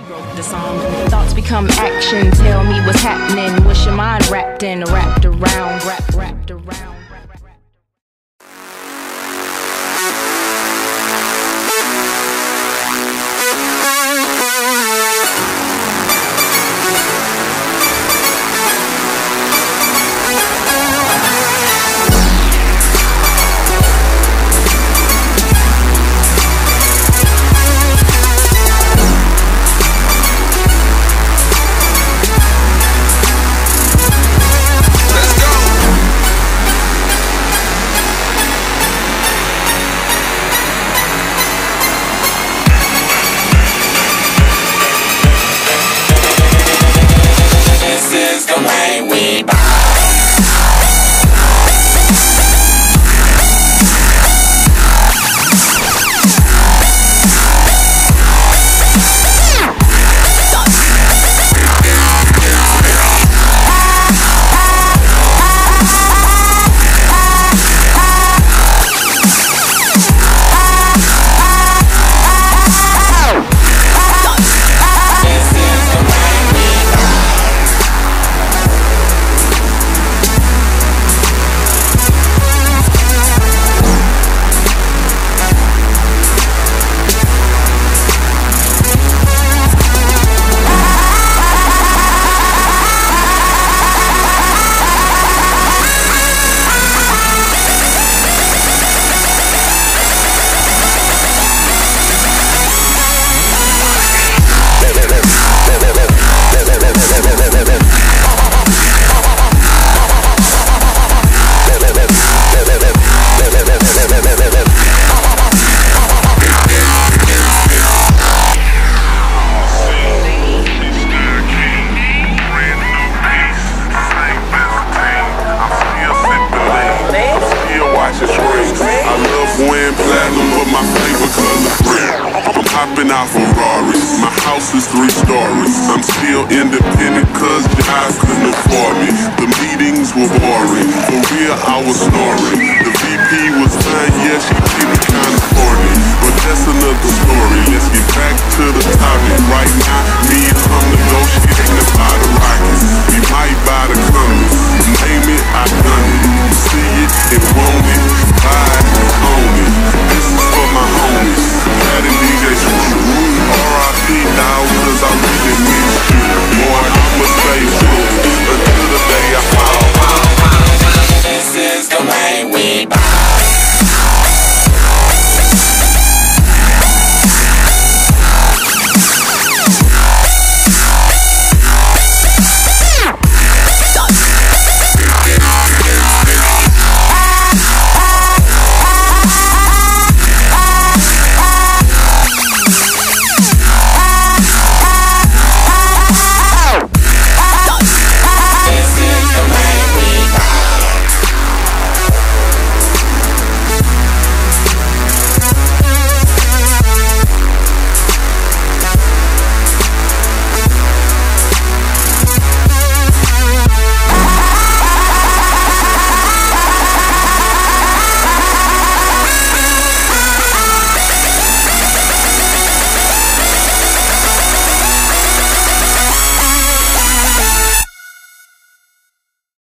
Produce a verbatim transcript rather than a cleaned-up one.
wrote the song. Thoughts become action. Tell me what's happening. What's your mind wrapped in, wrapped around, wrapped, wrapped around. Hopping out Ferraris, my house is three stories. I'm still independent cause jobs couldn't afford me. The meetings were boring, for real I was snoring. The V P was fine, yeah she seemed kinda corny, but that's another story. Let's get back to the topic. Right now, me and I'm negotiating to buy the Rockets. We might buy the Cummins, name it, I done it. See it and want it, buy it, own it. This is for my homies, Patty D J Screw. R I P now, cause I really miss you. Boy, I'ma stay true until the day I fall. This is the way we buy.